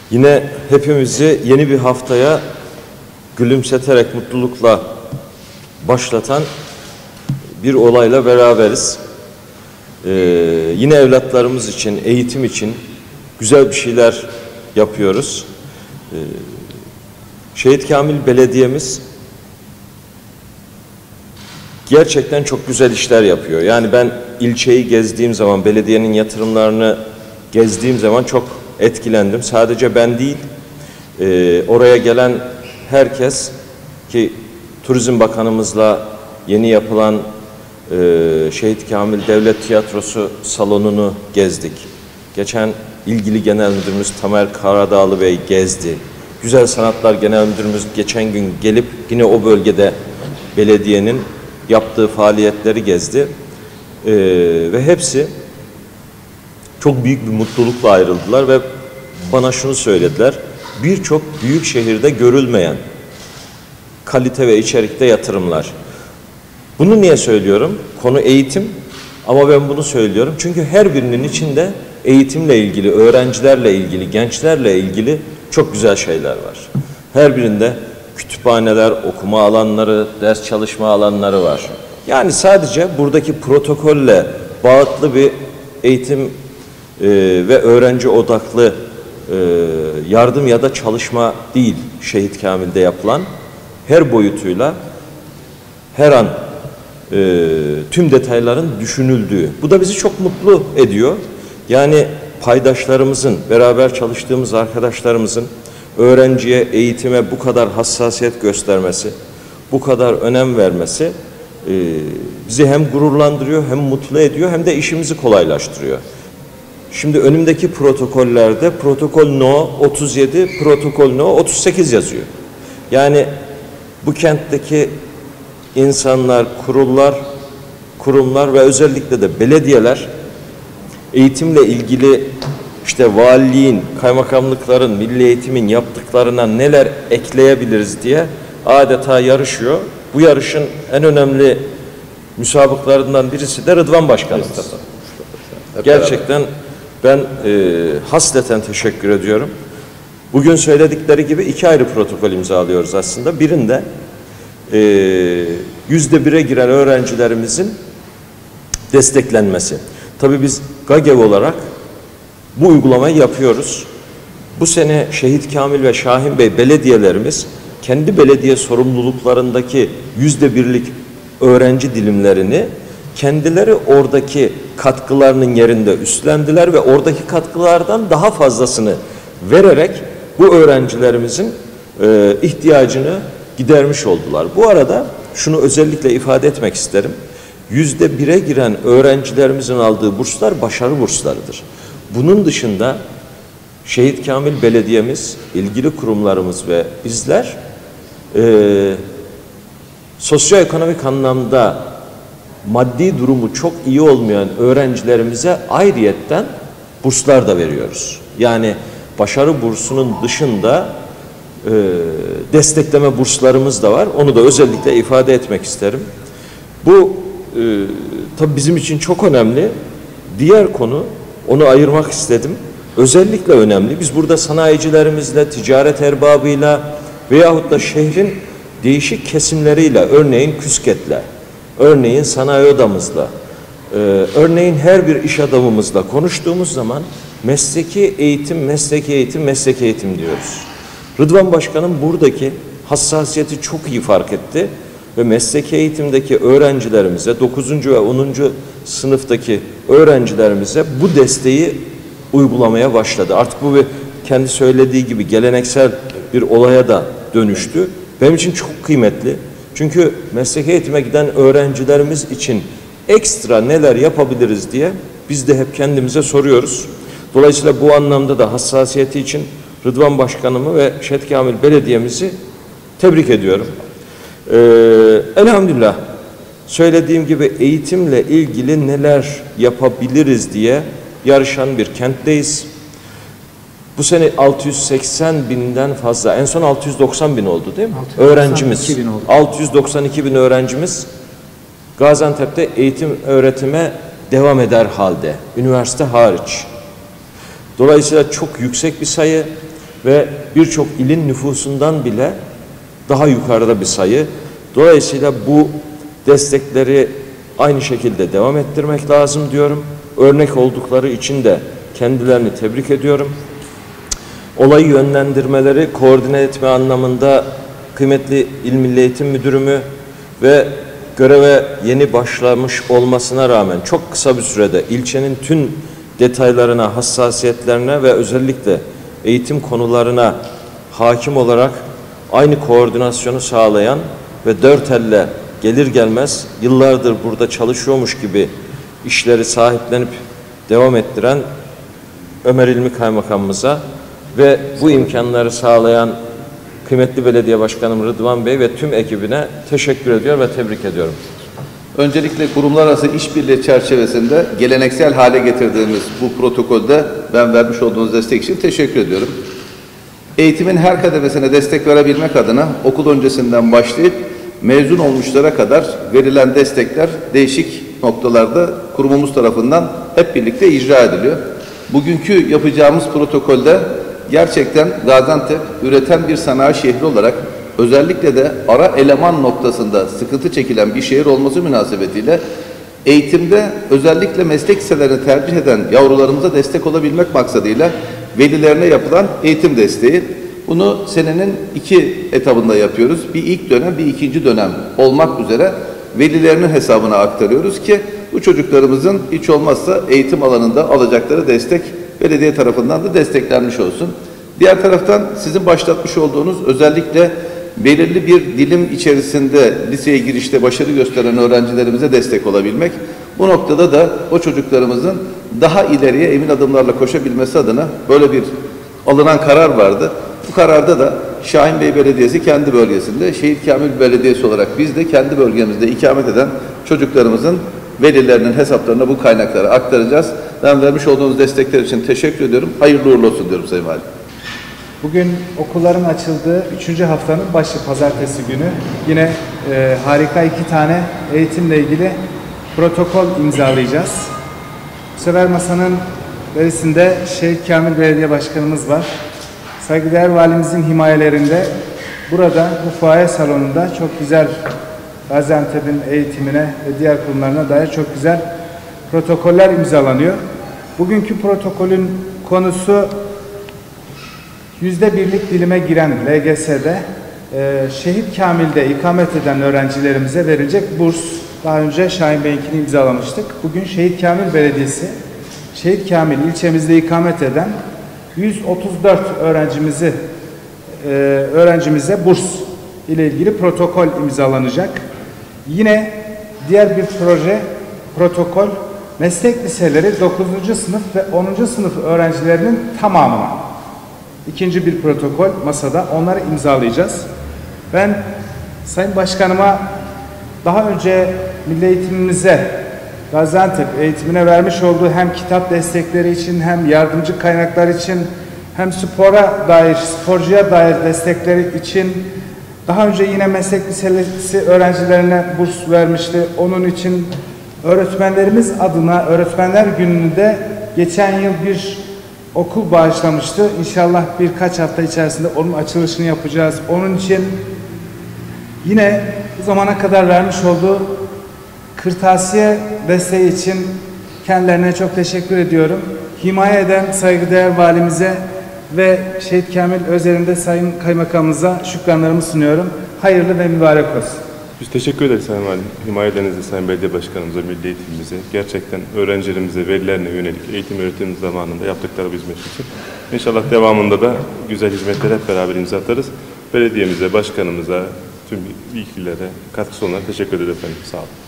Yine hepimizi yeni bir haftaya gülümseterek, mutlulukla başlatan bir olayla beraberiz. Yine evlatlarımız için, eğitim için güzel bir şeyler yapıyoruz. Şehit Kamil Belediye'miz gerçekten çok güzel işler yapıyor. Yani ben ilçeyi gezdiğim zaman, belediyenin yatırımlarını gezdiğim zaman çok etkilendim. Sadece ben değil, oraya gelen herkes, ki Turizm Bakanımızla yeni yapılan Şehit Kamil Devlet Tiyatrosu salonunu gezdik. Geçen ilgili Genel Müdürümüz Tamer Karadağlı Bey gezdi. Güzel Sanatlar Genel Müdürümüz geçen gün gelip yine o bölgede belediyenin yaptığı faaliyetleri gezdi. Ve hepsi çok büyük bir mutlulukla ayrıldılar ve bana şunu söylediler: birçok büyük şehirde görülmeyen kalite ve içerikte yatırımlar. Bunu niye söylüyorum? Konu eğitim, ama ben bunu söylüyorum çünkü her birinin içinde eğitimle ilgili, öğrencilerle ilgili, gençlerle ilgili çok güzel şeyler var. Her birinde kütüphaneler, okuma alanları, ders çalışma alanları var. Yani sadece buradaki protokolle bağıtlı bir eğitim ve öğrenci odaklı yardım ya da çalışma değil Şehit Kamil'de yapılan, her boyutuyla her an tüm detayların düşünüldüğü. Bu da bizi çok mutlu ediyor. Yani paydaşlarımızın, beraber çalıştığımız arkadaşlarımızın öğrenciye, eğitime bu kadar hassasiyet göstermesi, bu kadar önem vermesi bizi hem gururlandırıyor, hem mutlu ediyor, hem de işimizi kolaylaştırıyor. Şimdi önümdeki protokollerde protokol No 37, protokol No 38 yazıyor. Yani bu kentteki insanlar, kurumlar ve özellikle de belediyeler eğitimle ilgili işte valiliğin, kaymakamlıkların, milli eğitimin yaptıklarına neler ekleyebiliriz diye adeta yarışıyor. Bu yarışın en önemli müsabıklarından birisi de Rıdvan Başkanımız. Gerçekten ben hasleten teşekkür ediyorum. Bugün söyledikleri gibi 2 ayrı protokol imzalıyoruz aslında. Birinde %1'e giren öğrencilerimizin desteklenmesi. Tabii biz GAGEV olarak bu uygulamayı yapıyoruz. Bu sene Şehit Kamil ve Şahin Bey belediyelerimiz kendi belediye sorumluluklarındaki %1'lik öğrenci dilimlerini kendileri oradaki katkılarının yerinde üstlendiler ve oradaki katkılardan daha fazlasını vererek bu öğrencilerimizin ihtiyacını gidermiş oldular. Bu arada şunu özellikle ifade etmek isterim. %1'e giren öğrencilerimizin aldığı burslar başarı burslarıdır. Bunun dışında Şehit Kamil Belediye'miz, ilgili kurumlarımız ve bizler sosyoekonomik anlamda maddi durumu çok iyi olmayan öğrencilerimize ayrıyetten burslar da veriyoruz. Yani başarı bursunun dışında destekleme burslarımız da var. Onu da özellikle ifade etmek isterim. Bu tabii bizim için çok önemli. Diğer konu, onu ayırmak istedim. Özellikle önemli. Biz burada sanayicilerimizle, ticaret erbabıyla veyahut da şehrin değişik kesimleriyle, örneğin KÜSKET'le, örneğin sanayi odamızla, örneğin her bir iş adamımızla konuştuğumuz zaman mesleki eğitim diyoruz. Rıdvan Başkanım buradaki hassasiyeti çok iyi fark etti ve mesleki eğitimdeki öğrencilerimize, 9. ve 10. sınıftaki öğrencilerimize bu desteği uygulamaya başladı. Artık bu kendi söylediği gibi geleneksel bir olaya da dönüştü. Benim için çok kıymetli. Çünkü mesleki eğitime giden öğrencilerimiz için ekstra neler yapabiliriz diye biz de hep kendimize soruyoruz. Dolayısıyla bu anlamda da hassasiyeti için Rıdvan Başkanımı ve Şehit Kamil Belediye'mizi tebrik ediyorum. Elhamdülillah söylediğim gibi eğitimle ilgili neler yapabiliriz diye yarışan bir kentteyiz. Bu sene 680 binden fazla, en son 690 bin oldu değil mi? Öğrencimiz, 692 bin öğrencimiz Gaziantep'te eğitim öğretime devam eder halde, üniversite hariç. Dolayısıyla çok yüksek bir sayı ve birçok ilin nüfusundan bile daha yukarıda bir sayı. Dolayısıyla bu destekleri aynı şekilde devam ettirmek lazım diyorum. Örnek oldukları için de kendilerini tebrik ediyorum. Olayı yönlendirmeleri, koordine etme anlamında kıymetli İl Milli Eğitim Müdürümü ve göreve yeni başlamış olmasına rağmen çok kısa bir sürede ilçenin tüm detaylarına, hassasiyetlerine ve özellikle eğitim konularına hakim olarak aynı koordinasyonu sağlayan ve dört elle gelir gelmez yıllardır burada çalışıyormuş gibi işleri sahiplenip devam ettiren Ömer İlmi Kaymakamımıza ve bu imkanları sağlayan kıymetli belediye başkanım Rıdvan Bey ve tüm ekibine teşekkür ediyor ve tebrik ediyorum. Öncelikle kurumlar arası işbirliği çerçevesinde geleneksel hale getirdiğimiz bu protokolde ben vermiş olduğunuz destek için teşekkür ediyorum. Eğitimin her kademesine destek verebilmek adına okul öncesinden başlayıp mezun olmuşlara kadar verilen destekler değişik noktalarda kurumumuz tarafından hep birlikte icra ediliyor. Bugünkü yapacağımız protokolde gerçekten Gaziantep üreten bir sanayi şehri olarak özellikle de ara eleman noktasında sıkıntı çekilen bir şehir olması münasebetiyle eğitimde özellikle meslek liselerini tercih eden yavrularımıza destek olabilmek maksadıyla velilerine yapılan eğitim desteği. Bunu senenin 2 etabında yapıyoruz. Bir ilk dönem, bir ikinci dönem olmak üzere velilerinin hesabına aktarıyoruz ki bu çocuklarımızın hiç olmazsa eğitim alanında alacakları destek belediye tarafından da desteklenmiş olsun. Diğer taraftan sizin başlatmış olduğunuz özellikle belirli bir dilim içerisinde liseye girişte başarı gösteren öğrencilerimize destek olabilmek, bu noktada da o çocuklarımızın daha ileriye emin adımlarla koşabilmesi adına böyle bir alınan karar vardı. Bu kararda da Şahin Bey Belediyesi kendi bölgesinde, Şehit Kamil Belediyesi olarak biz de kendi bölgemizde ikamet eden çocuklarımızın velilerinin hesaplarına bu kaynakları aktaracağız. Ben vermiş olduğunuz destekler için teşekkür ediyorum. Hayırlı uğurlu olsun diyorum Sayın Valim. Bugün okulların açıldığı 3. haftanın başı pazartesi günü. Yine harika 2 tane eğitimle ilgili protokol imzalayacağız. Bu sefer masanın berisinde Şehit Kamil Belediye Başkanımız var. Saygıdeğer Valimizin himayelerinde burada bu fuaye salonunda çok güzel Gaziantep'in eğitimine ve diğer kurumlarına dair çok güzel protokoller imzalanıyor. Bugünkü protokolün konusu %1'lik dilime giren LGS'de Şehit Kamil'de ikamet eden öğrencilerimize verilecek burs. Daha önce Şahin Bey'inkini imzalamıştık. Bugün Şehit Kamil Belediyesi, Şehit Kamil ilçemizde ikamet eden 134 öğrencimize burs ile ilgili protokol imzalanacak. Yine diğer bir protokol meslek liseleri 9. sınıf ve 10. sınıf öğrencilerinin tamamına. İkinci bir protokol masada, onları imzalayacağız. Ben Sayın Başkanıma daha önce milli eğitimimize, Gaziantep eğitimine vermiş olduğu hem kitap destekleri için, hem yardımcı kaynaklar için, hem spora dair, sporcuya dair destekleri için daha önce yine meslek lisesi öğrencilerine burs vermişti. Onun için öğretmenlerimiz adına Öğretmenler Günü'nde geçen yıl bir okul bağışlamıştı. İnşallah birkaç hafta içerisinde onun açılışını yapacağız. Onun için yine bu zamana kadar vermiş olduğu kırtasiye desteği için kendilerine çok teşekkür ediyorum. Himaye eden saygıdeğer valimize ve Şehit Kamil özelinde Sayın Kaymakamımıza şükranlarımı sunuyorum. Hayırlı ve mübarek olsun. Biz teşekkür ederiz Sayın Valim. Himayelerinize, Sayın Belediye Başkanımıza, Milli Eğitimimize, gerçekten öğrencilerimize, velilerine yönelik eğitim öğretim zamanında yaptıkları hizmet için. İnşallah devamında da güzel hizmetler hep beraber imza atarız. Belediyemize, başkanımıza, tüm ilgililere katkısı olanlara teşekkür ederim efendim. Sağ olun.